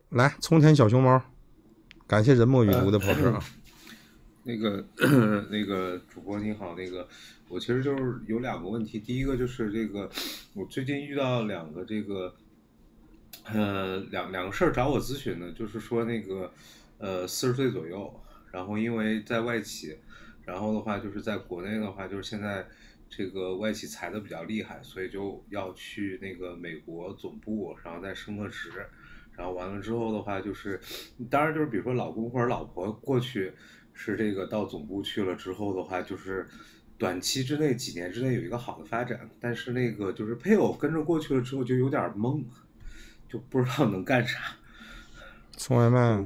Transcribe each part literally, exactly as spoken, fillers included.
来，冲天小熊猫，感谢人墨与毒的跑车啊。 那个那个主播你好，那个我其实就是有两个问题，第一个就是这个我最近遇到两个这个呃两两个事儿找我咨询的，就是说那个呃四十岁左右，然后因为在外企，然后的话就是在国内的话就是现在这个外企裁的比较厉害，所以就要去那个美国总部，然后再升个职。然后完了之后的话，就是当然就是比如说老公或者老婆过去是这个到总部去了之后的话，就是短期之内几年之内有一个好的发展，但是那个就是配偶跟着过去了之后就有点懵，就不知道能干啥。 送外卖。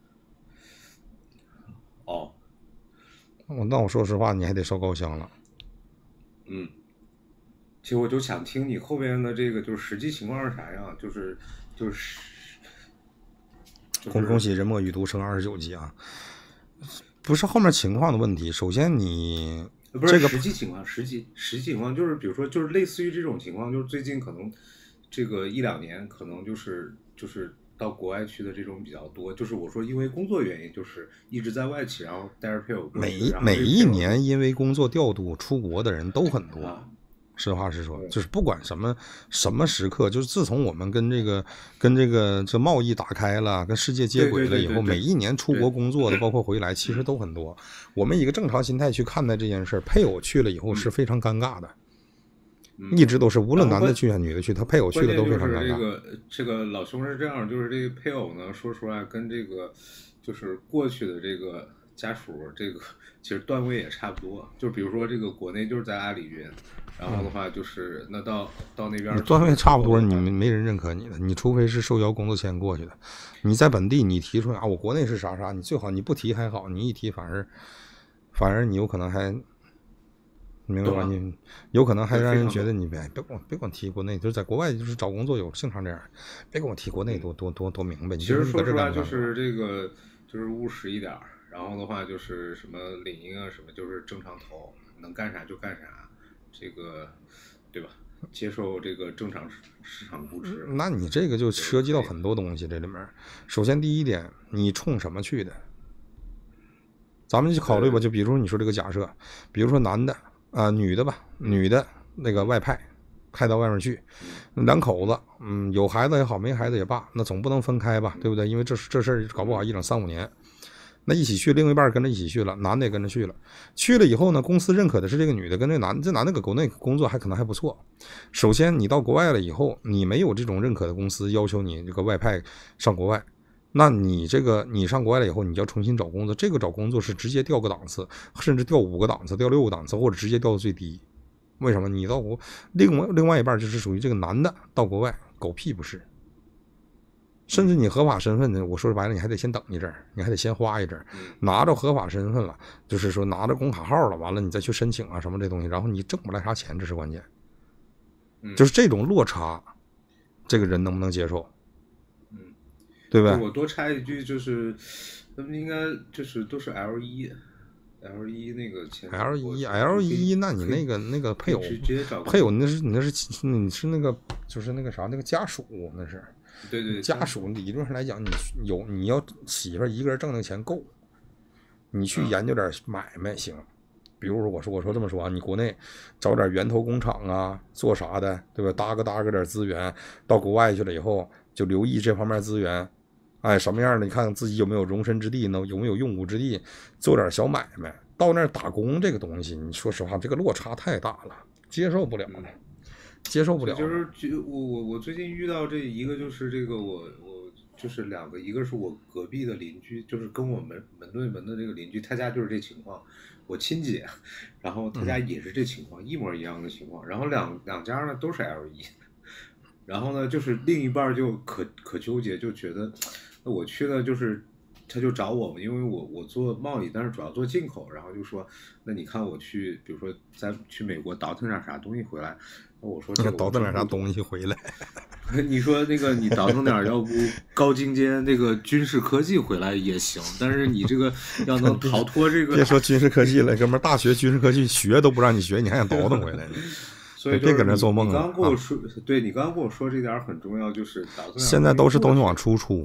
哦， 我那我说实话，你还得烧高香了。 嗯，其实我就想听你后边的这个就是实际情况是啥样，就是就是。 恭恭喜人墨与毒升二十九级啊！不是后面情况的问题，首先你不是实际情况，实际实际情况就是比如说就是类似于这种情况，就是最近可能这个一两年可能就是就是到国外去的这种比较多，就是我说因为工作原因，就是一直在外企，然后带着配偶过去。 每每一年因为工作调度出国的人都很多。啊，实话实说，就是不管什么什么时刻，就是自从我们跟这个跟这个这贸易打开了，跟世界接轨了以后，每一年出国工作的，包括回来，其实都很多。我们以一个正常心态去看待这件事，配偶去了以后是非常尴尬的， 嗯、 一直都是无论男的去还是女的去，他配偶去了都非常尴尬。 这个这个老兄是这样，就是这个配偶呢，说实话跟这个就是过去的这个家属，这个其实段位也差不多。就比如说这个国内就是在阿里云。然后的话就是，那到到那边， 你段位差不多，你没人认可你的，你除非是受邀工作签过去的。你在本地，你提出来啊，我国内是啥啥，你最好你不提还好，你一提反而反而你有可能还明白吧？你有可能还让人觉得你别别跟我别跟我提国内，就是在国外就是找工作有经常这样，别跟我提国内多多多多明白。 其实说实话就是这个就是务实一点，然后的话就是什么领英啊什么就是正常投，能干啥就干啥。这个对吧？接受这个正常市场估值， 那你这个就涉及到很多东西。这里面，首先第一点，你冲什么去的？咱们就考虑吧，就比如说你说这个假设，比如说男的啊、呃，女的吧，女的那个外派派到外面去，两口子，嗯，有孩子也好，没孩子也罢，那总不能分开吧，对不对？因为这这事儿搞不好一整三五年。那一起去，另一半跟着一起去了，男的也跟着去了。去了以后呢，公司认可的是这个女的跟这男的，这男的搁国内工作还可能还不错。首先，你到国外了以后，你没有这种认可的公司要求你这个外派上国外，那你这个你上国外了以后，你就要重新找工作。这个找工作是直接调个档次，甚至调五个档次，调六个档次，或者直接调到最低。为什么？你到国另外另外一半就是属于这个男的到国外，狗屁不是。甚至你合法身份呢，我说白了，你还得先等一阵，你还得先花一阵，拿着合法身份了，就是说拿着工卡号了，完了你再去申请啊什么这东西，然后你挣不来啥钱，这是关键。就是这种落差，这个人能不能接受？ 嗯， 对吧？ 我多插一句，就是他们应该就是都是 L 一。L 一那个钱 L 一 L 一，那你那个那个配偶配偶那是你那是你是那个就是那个啥那个家属那是。 对对， 家属理论上来讲，你有你要媳妇一个人挣的钱够，你去研究点买卖行。比如说我说我说这么说啊，你国内找点源头工厂啊，做啥的，对吧？搭个搭个点资源，到国外去了以后就留意这方面资源，哎，什么样的？你看自己有没有容身之地呢？有没有用武之地？做点小买卖，到那儿打工这个东西，你说实话，这个落差太大了，接受不了了。接受不了， 就是我我我最近遇到这一个就是这个我我就是两个，一个是我隔壁的邻居，就是跟我们门对门的这个邻居，他家就是这情况，我亲姐，然后他家也是这情况，嗯、一模一样的情况，然后两两家呢都是 L 一，然后呢就是另一半就可可纠结，就觉得那我去了就是。他就找我们，因为我我做贸易，但是主要做进口，然后就说，那你看我去，比如说咱去美国倒腾点啥东西回来，那我说这个倒腾点啥东西回来， 你说那个你倒腾点要不高精尖那个军事科技回来也行，但是你这个要能逃脱这个， 别说军事科技了，哥们儿，大学军事科技学都不让你学，你还想倒腾回来呢？ 所以别搁那做梦了。 你刚跟我说，啊、对你刚刚跟我说这点很重要，就是倒腾。 现在都是东西往出出。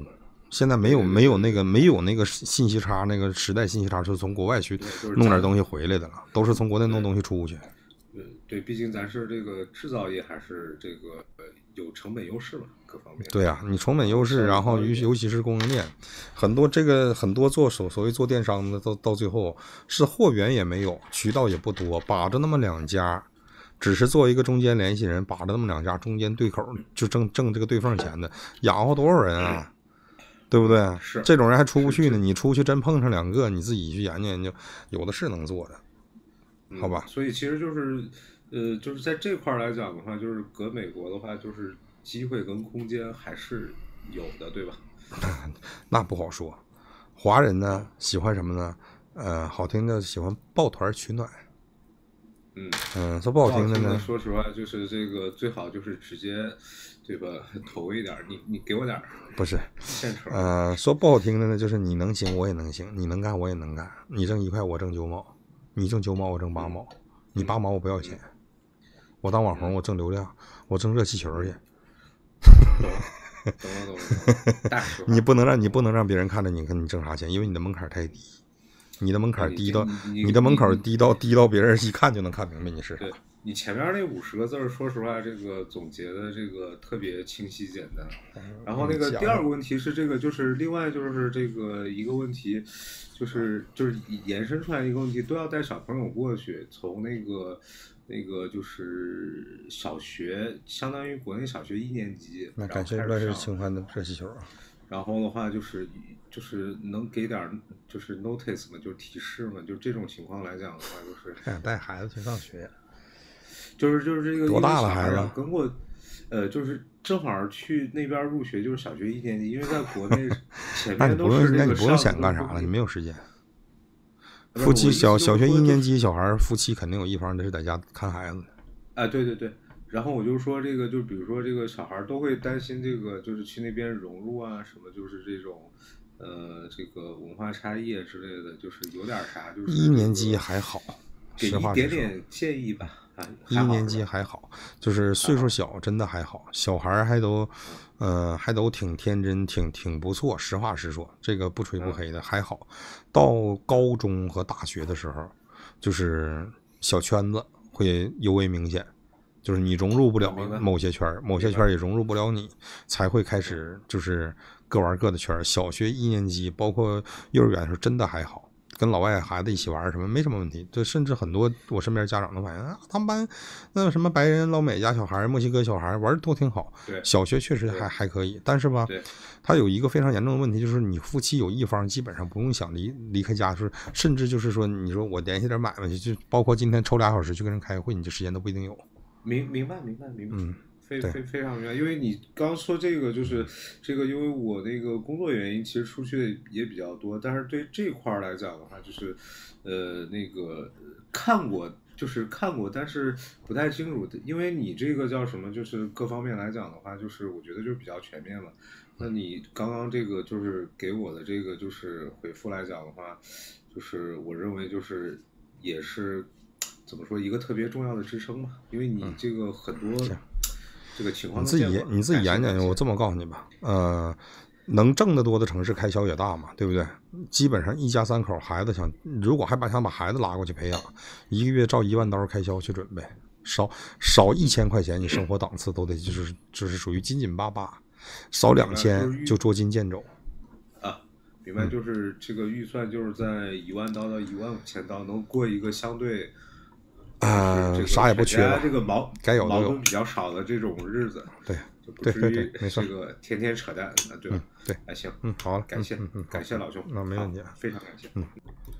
现在没有没有那个没有那个信息差，那个时代信息差，就是从国外去弄点东西回来的了，都是从国内弄东西出去。 对对，毕竟咱是这个制造业，还是这个有成本优势嘛，各方面。 对啊，你成本优势，然后尤尤其是供应链，很多这个很多做所所谓做电商的，到到最后是货源也没有，渠道也不多，把着那么两家。只是做一个中间联系人，把着那么两家中间对口，就挣挣这个对缝钱的，养活多少人啊？对不对？ 是这种人还出不去呢。你出去真碰上两个，你自己去研究研究，有的是能做的，好吧？ 嗯、所以其实就是，呃，就是在这块来讲的话，就是搁美国的话，就是机会跟空间还是有的，对吧？ 那不好说。华人呢喜欢什么呢？呃，好听的喜欢抱团取暖。 嗯嗯，说不好听的呢， 说实话，就是这个最好就是直接，对吧？投一点，你你给我点， 不是现成。 呃，说不好听的呢，就是你能行我也能行，你能干我也能干，你挣一块我挣九毛，你挣九毛我挣八毛，嗯、你八毛我不要钱，嗯、我当网红我挣流量，我挣热气球去。 懂了懂了懂了， 你不能让你不能让别人看着你看你挣啥钱，因为你的门槛太低。你的门槛低到， 你, 你的门槛低到低到别人一看就能看明白你是啥。 对，你前面那五十个字，说实话，这个总结的这个特别清晰简单。然后那个第二个问题是这个，就是另外就是这个一个问题，就是就是延伸出来一个问题，都要带小朋友过去，从那个那个就是小学，相当于国内小学一年级。 那感谢乱世清欢的热气球啊。 然后的话就是就是能给点就是 notice 嘛，就是提示嘛，就这种情况来讲的话，就是带孩子去上学， 就是就是这个多大了孩子？ 跟我，呃，就是正好去那边入学，就是小学一年级，因为在国内前面都是那你不用想干啥了，你没有时间。夫妻小小学一年级小孩，夫妻肯定有一方是在家看孩子的。 啊，对对对。然后我就说这个，就比如说这个小孩都会担心这个，就是去那边融入啊，什么就是这种，呃，这个文化差异之类的，就是有点啥，就是、这个、 一年级还好， 给一点点建议吧。啊， 一年级还好，就是岁数小，真的还好，小孩还都，呃，还都挺天真，挺挺不错。实话实说，这个不吹不黑的还好。到高中和大学的时候，就是小圈子会尤为明显。就是你融入不了某些圈，某些圈也融入不了你，才会开始就是各玩各的圈。小学一年级，包括幼儿园的时候，真的还好，跟老外孩子一起玩什么没什么问题。就甚至很多我身边家长都反映啊，他们班那什么白人、老美家小孩、墨西哥小孩玩的都挺好。小学确实还还可以，但是吧，他有一个非常严重的问题，就是你夫妻有一方基本上不用想离离开家，就是甚至就是说，你说我联系点买卖去，就包括今天抽俩小时去跟人开会，你这时间都不一定有。 明明白明白明白， 嗯， 非非非常明白。因为你刚说这个，就是这个，因为我那个工作原因，其实出去的也比较多。但是对这块来讲的话，就是呃那个看过，就是看过，但是不太清楚。因为你这个叫什么，就是各方面来讲的话，就是我觉得就比较全面了。那你刚刚这个就是给我的这个就是回复来讲的话，就是我认为就是也是。怎么说一个特别重要的支撑嘛？因为你这个很多、嗯、这个情况你自己你自己研究，我这么告诉你吧，呃，能挣得多的城市开销也大嘛，对不对？基本上一家三口，孩子想如果还把想把孩子拉过去培养，一个月照一万刀开销去准备，少少一千块钱，你生活档次都得就是就是属于紧紧巴巴，少两千就捉襟见肘。 啊，明白，就是这个预算就是在一万刀到一万五千刀，能过一个相对。 啊、呃，啥也不缺了， 这个矛该有都有， 比较少的这种日子， 对， 就不至于没错， 这个天天扯淡，对吧？ 嗯，对， 哎，行， 嗯，好了， 感谢， 嗯嗯， 感谢老兄， 那没问题， 非常感谢， 嗯，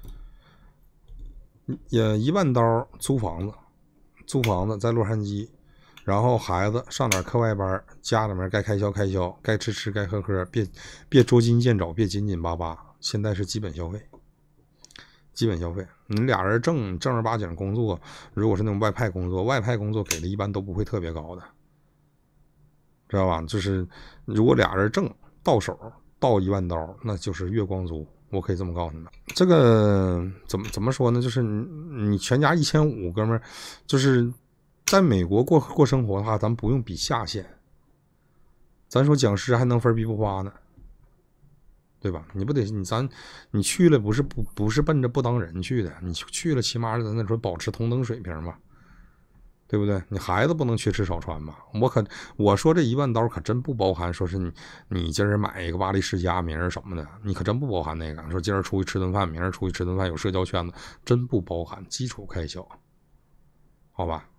也一万刀租房子，租房子在洛杉矶，然后孩子上点课外班，家里面该开销开销，该吃吃该喝喝，别别捉襟见肘，别紧紧巴巴，现在是基本消费。基本消费，你俩人正正儿八经工作，如果是那种外派工作，外派工作给的一般都不会特别高的，知道吧？就是如果俩人挣到手到一万刀，那就是月光族，我可以这么告诉你们。这个怎么怎么说呢？就是你你全家一千五，哥们儿，就是在美国过过生活的话，咱不用比下限，咱说讲师还能分逼不花呢。 对吧？你不得你咱你去了不是不不是奔着不当人去的，你去了起码咱那时候保持同等水平嘛，对不对？你孩子不能缺吃少穿嘛。我可我说这一万刀可真不包含说是你你今儿买一个巴黎世家，明儿什么的，你可真不包含那个。说今儿出去吃顿饭，明儿出去吃顿饭有社交圈子，真不包含基础开销，好吧？